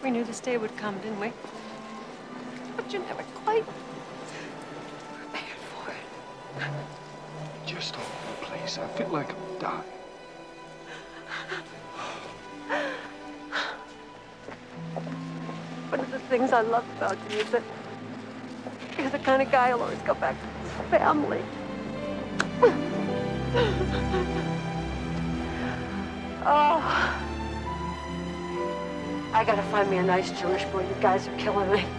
We knew this day would come, didn't we? But you never quite prepared for it. Just hold me, please. I feel like I'm dying. One of the things I love about you is that you're the kind of guy who'll always go back to his family. Oh. I gotta find me a nice Jewish boy. You guys are killing me.